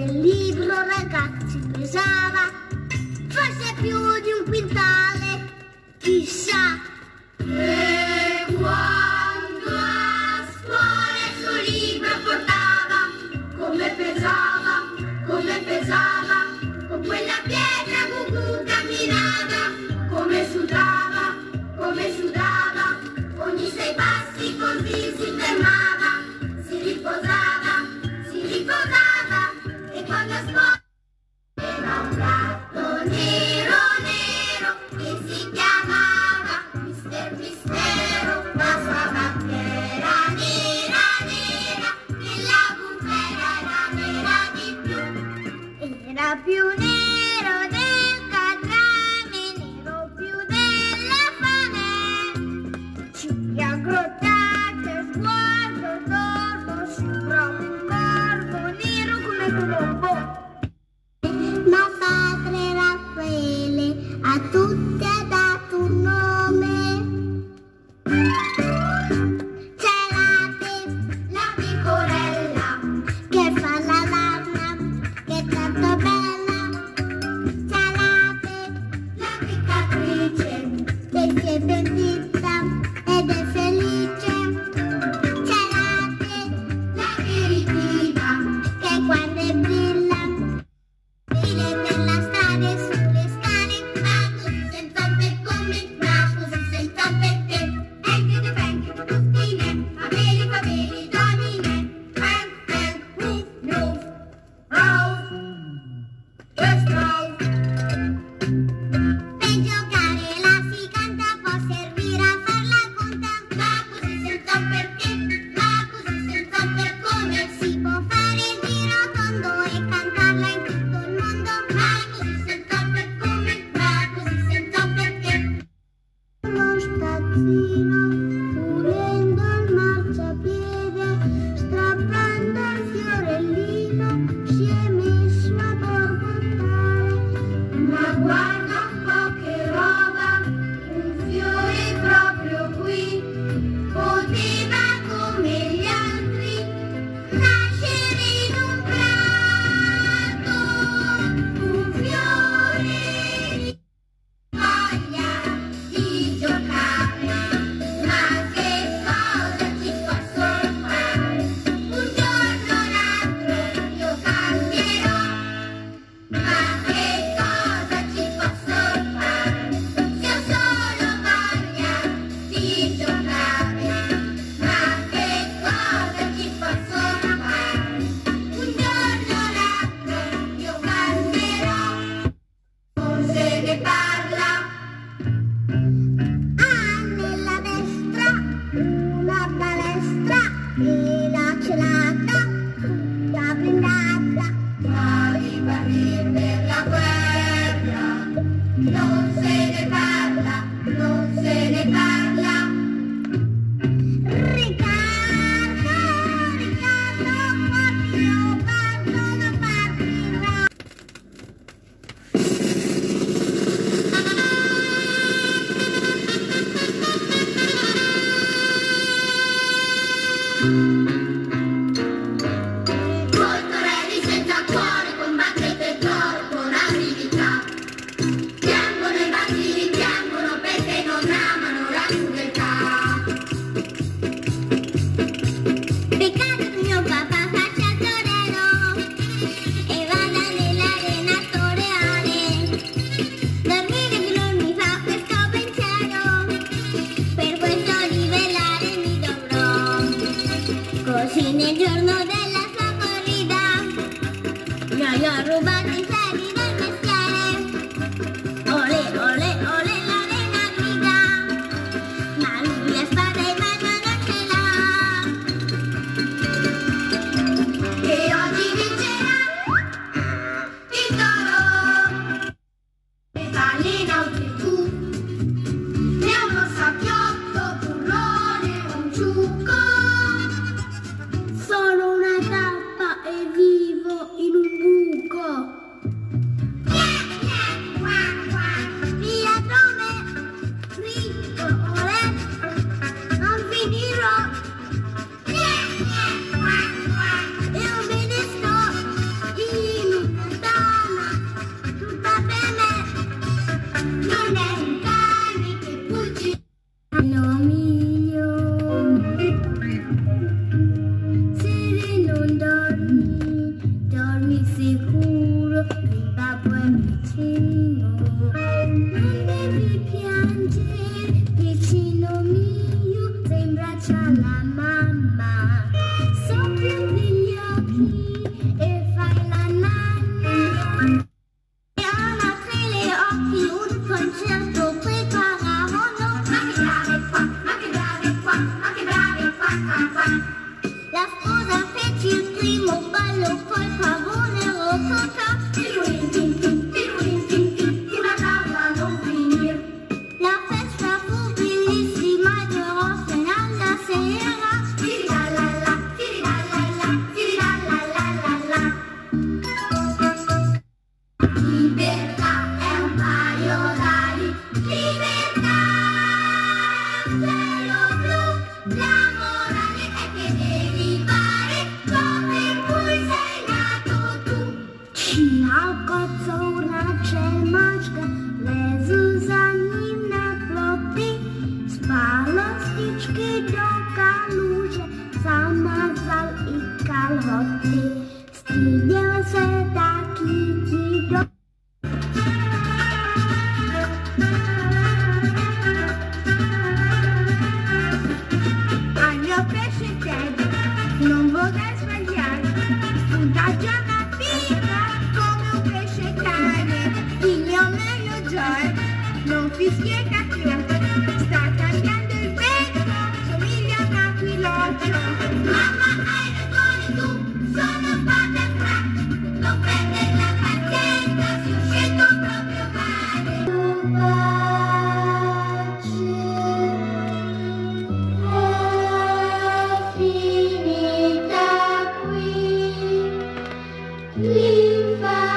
quel libro, ragazzi, pesava forse più di un quintale, chissà. E quando a scuola il suo libro portava, come pesava, con quella pietra cucù camminava, come sudava, ogni 6 passi così si fermava, si riposava, e quando a scuola aveva un gatto nero che si chiamava Mister Mistero, la sua bacca era nera, e la bufera era nera di più, era più nero del catrame, nero più della fame, ciglia aggrottate, sguardo torvo, sembra un corvo nero come Colombo. Ma padre Raffaele a tutti ha dato un nome. C'è la pecorella che fa la lana, che è tanto bella. C'è la peccatrice che si è pentita ed è felice. C'è la veritiva che quando è brilla bella stare sulle scale, ma così senza per come, ma così senza perché. Anche le penche, bustine, faveli, donine, Frank, Roof, Rose, Rose. Per giocare la si canta, può servire a far la conta, ma così senza perché, ma così senza per come. Si può fare il giro tondo e cantarla in tutto il mondo, ma così senza per come, ma così senza perché. Uno spazzino, pulendo il marciapiede, strappando il fiorellino, si è messo a borbottare. Ma guarda un po' che roba, un fiore proprio qui, poteva come gli altri nascere in un prato, un fiore di voglia di giocare, ma che cosa ci posso fare? Un giorno o l'altro io cambierò, ma che cosa ci posso fare? Se ho solo voglia di giocare, ma che cosa ci posso fare? Un giorno o l'altro io cambierò, non se ne parla. Ha nella destra una balestra piena celata, tutta blindata, quali barriere per la guerra. Non se ne parla, non se ne parla. Riccardo, Fabio, partono, partirà. Voltorelli senza cuore, combattete il toro con avidità. Piangono i bambini, piangono perché non amano la crudeltà. Peccato che mio papà faccia il torero e vada nell'arena a toreare. Dormire che non mi fa questo pensiero, per questo livellare mi dovrò. Così nel giorno della sua corrida gli ho rubato i ferri del mestiere. Olè, olè, olè, l'arena grida, ma lui la spada in mano non ce l'ha. E oggi vincerà il toro. E ballina un Gesù, ne ha uno sacchiotto, burrone, un ciucco. Sono una tappa e vivo in un buco. sicuro il babbo è vicino. Non devi piangere, piccino mio, se imbraccia la mamma. Socchiudi gli occhi e fai la nanna. E alla tele occhi un concerto preparavano. Ma che brave qua, ma che brave qua, ma che brave qua, qua, qua. La sposa fece il primo ballo, poi il pavone rococò. Tirurin tin tin, tirurin tin tin, una tavola non finir. La festa fu bellissima e durò fino alla sera. Tiriralala, tiriralala, tiriralala. Libertà è un paio d'ali, libertà, cielo blu, la morale è che devi fare ciò per cui sei nato tu. Cina kocora čemačka, lezu za njim naproti, spalo stički do kaluže, zamazal i kalhoty, stydel se taky ti do... Al mio pesce chiedo, non vorrei sbagliare, spunta già mattina come un pesce cane. Figlio meglio Joe, non fischietta più, sta cambiando il vento, somiglia a un aquilotto. Mamma, hai ragione tu, sono fatta crack, non prendere la pazienza, si ho scelto proprio male. È finita qui l'infanzia.